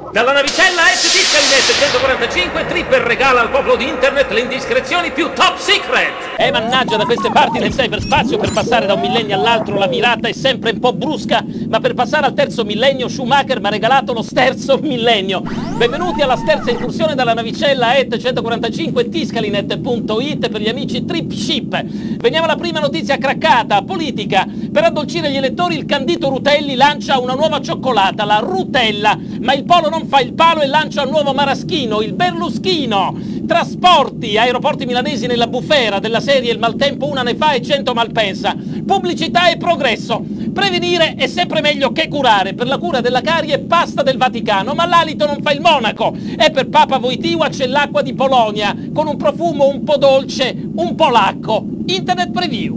Dalla navicella Tiscalinet 145, Tripper regala al popolo di internet le indiscrezioni più top secret. Mannaggia, da queste parti nel cyberspazio per passare da un millennio all'altro la virata è sempre un po' brusca, ma per passare al terzo millennio Schumacher mi ha regalato lo sterzo millennio. Benvenuti alla sterza incursione dalla navicella 145 Tiscalinet.it per gli amici Trip Ship. Veniamo alla prima notizia craccata, politica. Per addolcire gli elettori il Candito Rutelli lancia una nuova cioccolata, la Rutella, ma il polo non fa il palo e lancia un nuovo maraschino, il Berluschino. Trasporti, aeroporti milanesi nella bufera della serie il maltempo una ne fa e 100 malpensa. Pubblicità e progresso. Prevenire è sempre meglio che curare. Per la cura della carie pasta del Vaticano, ma l'alito non fa il monaco. E per Papa Wojtyła c'è l'acqua di Polonia, con un profumo un po' dolce, un po' lacco. Internet Preview.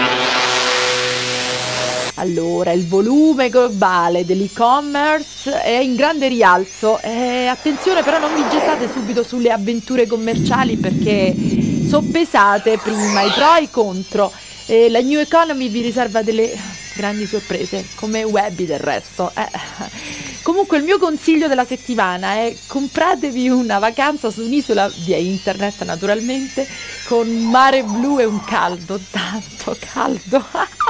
Allora, il volume globale dell'e-commerce è in grande rialzo. Attenzione però, non vi gettate subito sulle avventure commerciali perché soppesate prima i pro e i contro. La New Economy vi riserva delle grandi sorprese, come Webby del resto. Comunque il mio consiglio della settimana è: compratevi una vacanza su un'isola via internet, naturalmente, con mare blu e un caldo, tanto caldo.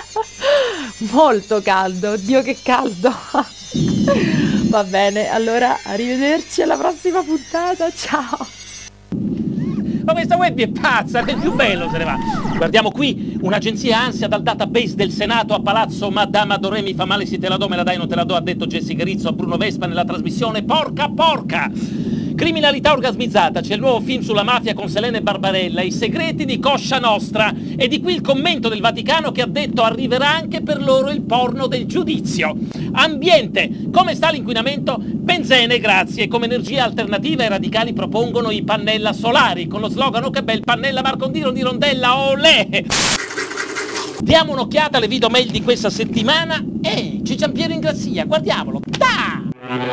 Molto caldo, oddio che caldo. Va bene, allora arrivederci alla prossima puntata, ciao. Ma questa Webby è pazza, che è il più bello se ne va. Guardiamo qui, un'agenzia ansia dal database del Senato a Palazzo Madama Doremi fa male, si te la do, me la dai, non te la do, ha detto Jessica Rizzo a Bruno Vespa nella trasmissione Porca Porca. Criminalità orgasmizzata, c'è il nuovo film sulla mafia con Selene Barbarella, I segreti di Coscia Nostra, e di qui il commento del Vaticano che ha detto arriverà anche per loro il porno del giudizio. Ambiente, come sta l'inquinamento? Benzene, grazie, come energia alternativa i radicali propongono i pannella solari, con lo slogan "Oh che bel pannella Marcondino di rondella, olè!". Diamo un'occhiata alle video mail di questa settimana e c'è Giampiero Ingrazia, guardiamolo, da!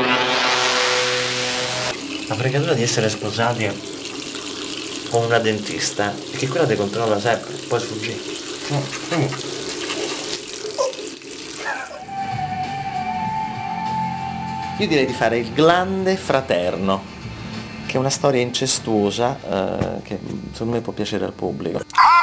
La fregatura di essere sposati con una dentista è che quella ti controlla sempre, poi sfuggì. Io direi di fare Il Glande Fraterno, che è una storia incestuosa che secondo me può piacere al pubblico.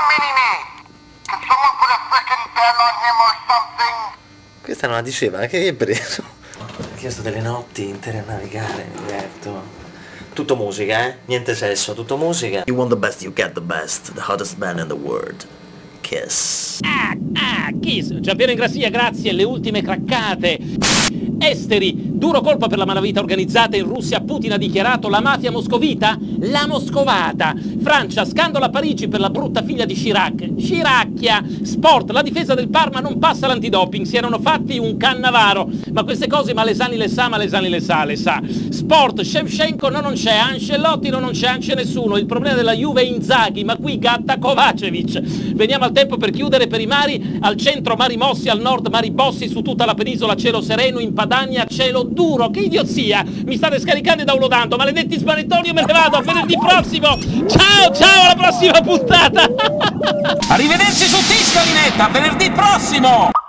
Questa non la diceva, che hai preso? Ho chiesto delle notti intere a navigare, mi diverto. Tutto musica, niente sesso, tutto musica. You want the best, you get the best. The hottest band in the world. Kiss. Kiss. Giampiero Ingrazia, grazie. Le ultime craccate. Esteri, duro colpo per la malavita organizzata in Russia. Putin ha dichiarato la mafia moscovita? La moscovata. Francia, scandalo a Parigi per la brutta figlia di Chirac. Chiracchia. Sport, la difesa del Parma non passa l'antidoping, si erano fatti un cannavaro. Ma queste cose Malesani le sa, Malesani le sa. Sport, Shevchenko non c'è, Ancelotti non c'è nessuno. Il problema della Juve è Inzaghi, ma qui gatta Kovacevic. Veniamo al tempo per chiudere per i mari. Al centro mari mossi, al nord mari bossi, su tutta la penisola cielo sereno, in Padania cielo duro. Che idiozia, mi state scaricando e downloadando, maledetti smanettoni, io me ne vado, a venerdì prossimo. Ciao, alla prossima puntata. Arrivederci su Tiscalinet, a venerdì prossimo.